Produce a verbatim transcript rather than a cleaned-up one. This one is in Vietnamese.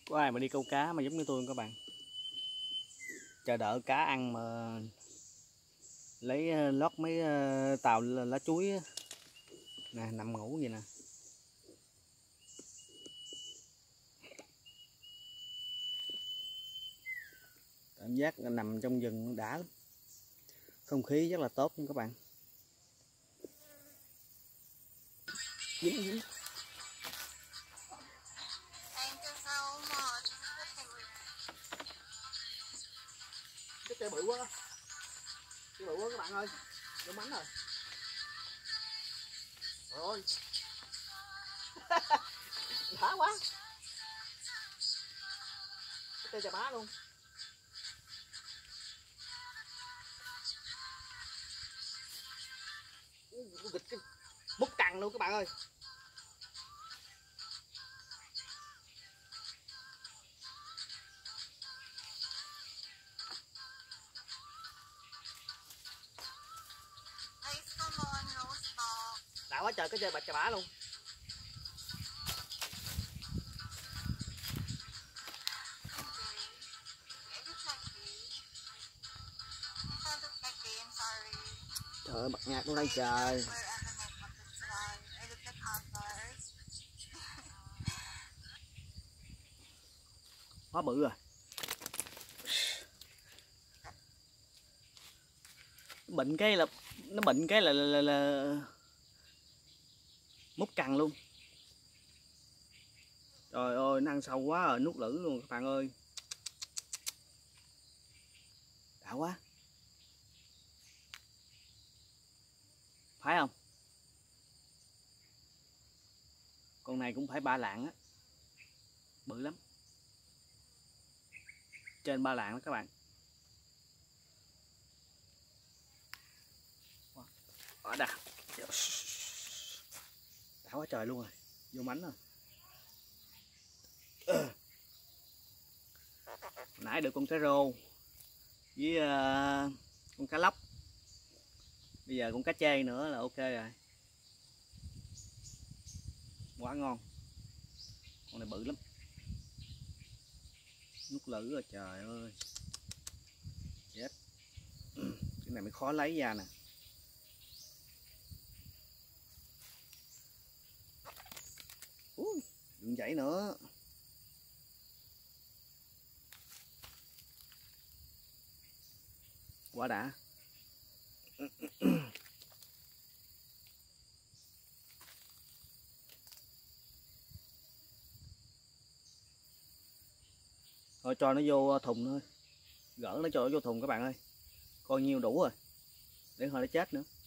Có ai mà đi câu cá mà giống như tôi không các bạn? Chờ đợi cá ăn mà lấy lót mấy tàu lá chuối á. Nè, nằm ngủ vậy nè. Cảm giác nằm trong rừng đã lắm. Không khí rất là tốt nha các bạn. Dính dính. Cái cây bự quá. Cây bự quá các bạn ơi. Vô mánh rồi. Rồi. Thả quá. Cái cây chà bá luôn. Gịch cái múc cằn luôn các bạn ơi. Đã quá trời cái chơi bạch chà bá luôn. Trời ơi, bật nhạc luôn đây trời. Quá bự rồi. Nó bệnh cái là nó bệnh cái là là, là, là... múc cằn luôn. Trời ơi, nó ăn sâu quá rồi, nuốt lử luôn các bạn ơi. Đã quá. Phải không? Con này cũng phải ba lạng á. Bự lắm. Trên ba lạng đó các bạn. Ở đã. Đã quá trời luôn rồi. Vô mánh rồi. Nãy được con cá rô với uh, con cá lóc. Bây giờ con cá chê nữa là ok rồi. Quá ngon. Con này bự lắm. Nuốt lử rồi trời ơi. Chết. Cái này mới khó lấy ra nè. Ui, đừng chảy nữa. Quá đã. Thôi cho nó vô thùng thôi. Gỡ nó cho nó vô thùng các bạn ơi. Coi nhiêu đủ rồi. Để hồi nó chết nữa.